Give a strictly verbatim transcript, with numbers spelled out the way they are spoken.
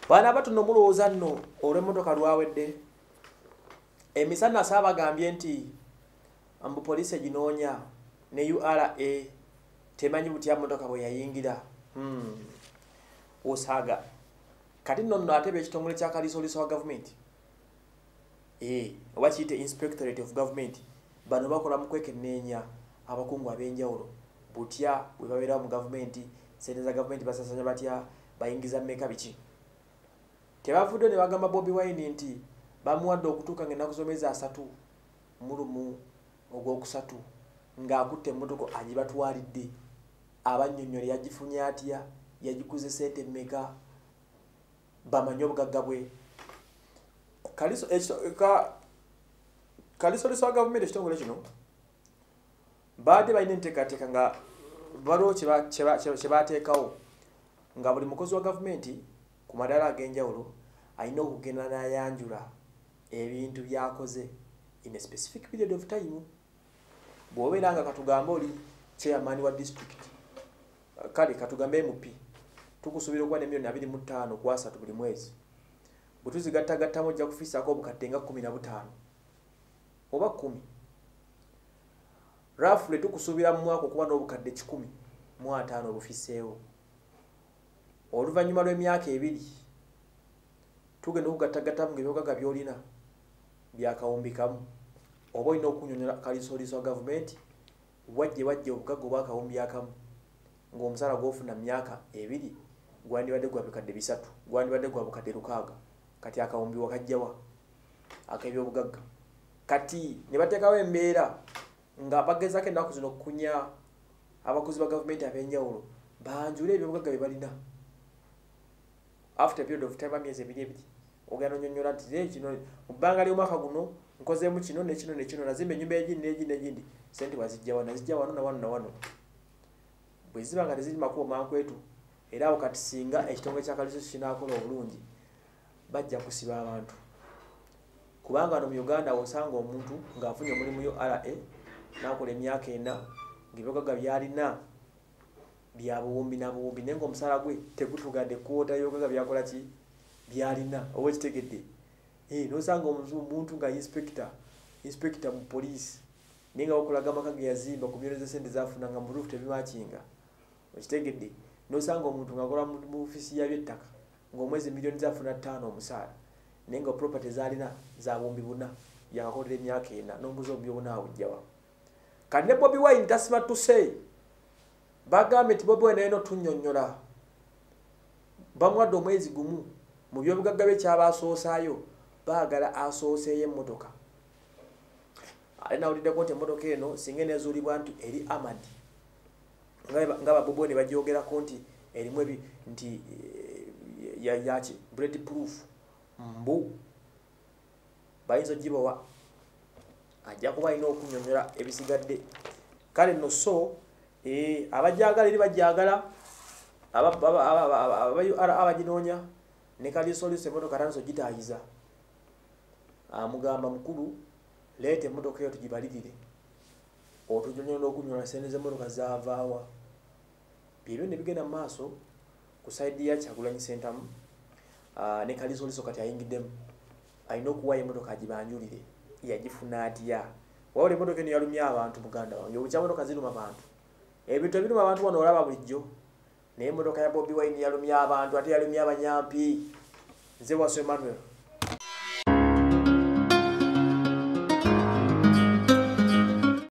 Bana batuno mulowooza nno olw'emmotoka lwawedde. Emisana saabagambye nti ambu poliisi eginoonya ne U R A temanyi butya mmotoka bwe yayingira. Hmm. Osaaga. Kati nno nno ate ekitongole kya Kalisoriso wa gavumenti. Eh, oba kiyite Inspectorate of Government. Bano bakola mu kwekenneenya abakungu ab'enjawulo. Butya bwe babeera mu gavumenti, ssente za gavumenti basasanya batya, bayingiza mmeka biki. Tebavudde ne bagamba Bobi Wine nti bamuwadde okutuuka ng'ennaku z'omwezi asatu mu lumu ogwokusatu ng'akutte emmotoka agibatwalidde. Abanyonyole yagifunye atya, yagikuze ssente mmeka, bamanye obugagga bwe. Kalisoriso wa gavumenti ekitongole kino baadde balina enteekateeka nga waliwo kye baateekawo nga buli mukozi wa gavumenti ku madaala ag'enjawulo alina okugenda n'ayanjula ebintu by'akoze in a specific period of time. Bw'obeera nga katugambe oli chairman wa district, kale katugambe M P, tukusuubira okuba ne milioni abiri mu ttaano ku asatu buli mwezi. Bwe tuzigattagattamu ojja kufiisaako obukadde nga kkumi na butaano oba kkumi. Roughly tukusuubira mu mwaka okuba n'obukadde kikumi mu ataano obufiseewo. Oluvannyuma lw'emyaka ebiri tugenda okugattagattamu ng'ebyogagga by'olina byakawumbi kamu. Oba olina okunyonyola Kalisoriso wa gavumenti wajje wajje obugagga obwakawumbi akamu ng'omusala gw'ofuna mu myaka ebiri gwandibadde gwa bikadde bisatu, gwandibadde gwa bukadde lukaaga. Kati akawumbi wakajjawa ak'ebyobugagga. Kati ne bateekawo embeera nga bagezaako ennaku zino okukunya abakozi ba gavumenti ab'enjawulo banjule ebyobugagga bye balina. After a period of time amyezi ebiri ebiri ogenda onyonnyola nti naye kino mu bbanga ly'omwaka guno nkozeemu kino nekino nekino, nazimba ennyumba egindi n'egindi n'egindi, ssente wazijja wano, nazijja wano na wano na wano. Bwe ziba nga teziri makubo mankwetu era awo kati singa ekitongole kya Kalisoriso kinaakola obulungi bajja kusiba abantu. Kubanga wano mu Uganda osanga omuntu ng'afunye omulimu yo R A n'akola emyaka ena ng'ebyogagga by'alina bya buwumbi na buwumbi naye ng'omusaala gwe tegutugadde kwota byogagga byakola ki by'alina. Oba ekitegedde eh n'osanga omuntu nga inspector inspector mu poliisi naye nga bakolaga amaka ge yazimba ku myero z'essente zaafuna nga mu butuufu tebimakinga. Ekitegedde n'osanga omuntu ng'akola mu ofiisi y'eby'ettaka ng'omwezi miliyoni zaafuna ttaano omusaala naye nga property z'alina za buwumbi buna yakakolera emyaka ena n'ombuzi obubi obuna awujjawa. Kati ne Bobi Wine tasima tuse bagambye nti Bobi Wine eno tunnyonnyola bamuwadde omwezi gumu mu byobugagga bye kyaba asoosaayo baagala asooseeyo emmotoka. Ale nawuliddeko nti emmotoka eno singa eneezuulibwa nti eri Amadi nga ba Bobi Wine bagyogerako nti erimu nti yaki bullet proof mbu bayinza ogibawa ajja kuba alina okunnyonnyola ebisigadde. Kale nno so abajagala eri bajagala abaginoonya ne Kalisoriso emmotoka tanso gitaayiza. Amugamba mukulu leeta emmotoka eyo tugibalirire otunyonnyola okunyola ssente z'emmotoka zaavaawa. Byebyo ne bigenda mu maaso ku sayidi ya Kyagulanyi Ssentamu ne Kalisoriso kati ayingiddemu alina okuwaayo emmotoka agibanjulire. Yagifuna atya? Wabula emmotoka eno yalumya abantu muganda wange. Obukya mmotoka ziruma abantu. Ebintu ebiruma abantu wano olaba bulijjo. Naye emmotoka ya Bobi Wine yalumya abantu ate yalumya abanyampi. Nze Waso Emmanuel.